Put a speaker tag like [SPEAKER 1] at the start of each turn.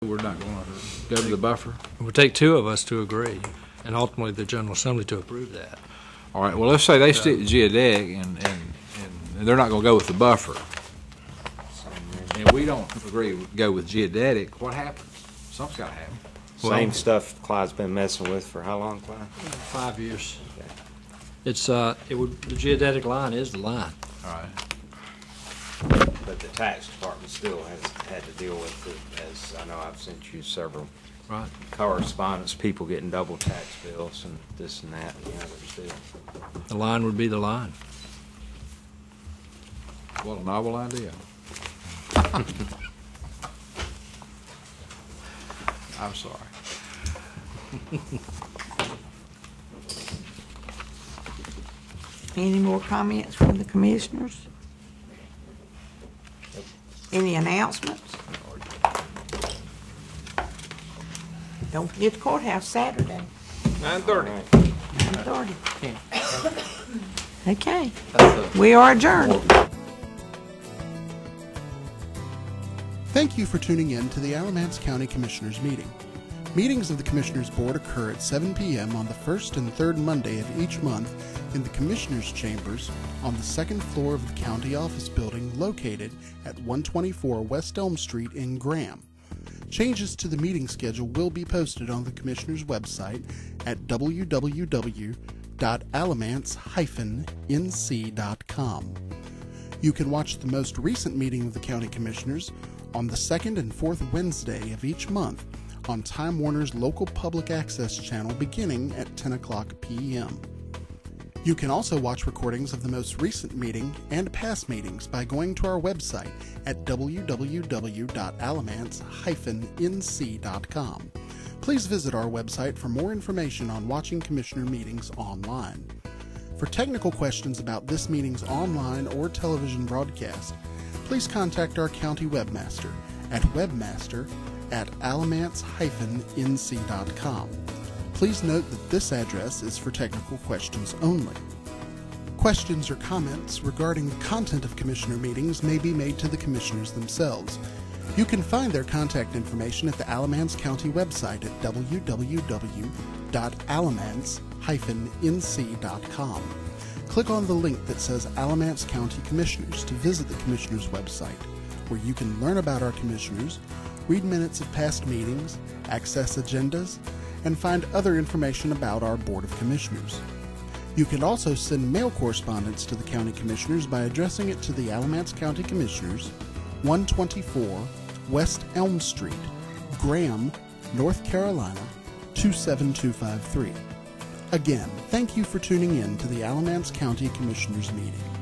[SPEAKER 1] We're not going to go to the buffer?
[SPEAKER 2] It would take two of us to agree, and ultimately the General Assembly to approve that.
[SPEAKER 1] All right, well, let's say they stick to geodetic, and they're not going to go with the buffer. And we don't agree to go with geodetic. What happens? Something's got to happen.
[SPEAKER 3] Same stuff Clyde's been messing with for how long, Clyde?
[SPEAKER 2] 5 years. Okay. It's the geodetic line is the line.
[SPEAKER 1] All right.
[SPEAKER 3] But the tax department still has had to deal with it, as I know I've sent you several correspondence, people getting double tax bills and this and that and the others do.
[SPEAKER 2] The line would be the line.
[SPEAKER 1] What a novel idea. I'm sorry.
[SPEAKER 4] Any more comments from the commissioners? Any announcements? Don't forget the courthouse Saturday.
[SPEAKER 3] 9:30.
[SPEAKER 4] 9:30. Okay. We are adjourned.
[SPEAKER 5] Thank you for tuning in to the Alamance County Commissioners meeting. Meetings of the Commissioners Board occur at 7 p.m. on the first and third Monday of each month in the Commissioners' Chambers on the second floor of the County Office Building located at 124 West Elm Street in Graham. Changes to the meeting schedule will be posted on the Commissioners' website at www.alamance-nc.com. You can watch the most recent meeting of the County Commissioners on the second and fourth Wednesday of each month on Time Warner's local public access channel beginning at 10 o'clock p.m. You can also watch recordings of the most recent meeting and past meetings by going to our website at www.alamance-nc.com. Please visit our website for more information on watching Commissioner meetings online. For technical questions about this meeting's online or television broadcast, please contact our county webmaster at webmaster@alamance-nc.com. Please note that this address is for technical questions only. Questions or comments regarding the content of Commissioner meetings may be made to the Commissioners themselves. You can find their contact information at the Alamance County website at www.alamance-nc.com. Click on the link that says Alamance County Commissioners to visit the Commissioners website, where you can learn about our Commissioners, read minutes of past meetings, access agendas, and find other information about our Board of Commissioners. You can also send mail correspondence to the County Commissioners by addressing it to the Alamance County Commissioners, 124 West Elm Street, Graham, North Carolina, 27253. Again, thank you for tuning in to the Alamance County Commissioners meeting.